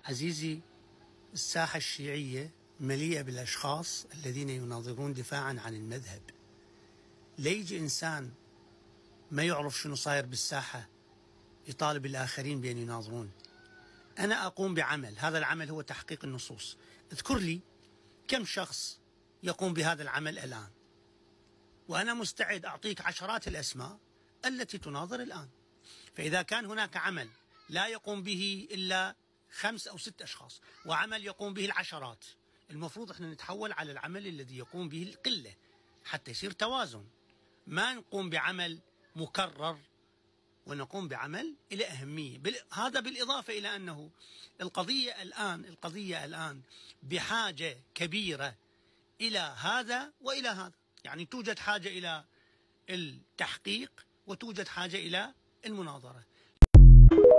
عزيزي، الساحة الشيعية مليئة بالأشخاص الذين يناظرون دفاعا عن المذهب. ليجي إنسان ما يعرف شنو صاير بالساحة يطالب الآخرين بأن يناظرون. أنا أقوم بعمل، هذا العمل هو تحقيق النصوص. اذكر لي كم شخص يقوم بهذا العمل الآن، وأنا مستعد أعطيك عشرات الأسماء التي تناظر الآن. فإذا كان هناك عمل لا يقوم به إلا 5 أو 6 أشخاص، وعمل يقوم به العشرات، المفروض احنا نتحول على العمل الذي يقوم به القلة حتى يصير توازن. ما نقوم بعمل مكرر ونقوم بعمل إلى أهمية. هذا بالإضافة إلى أنه القضية الآن بحاجة كبيرة إلى هذا وإلى هذا. يعني توجد حاجة إلى التحقيق وتوجد حاجة إلى المناظرة.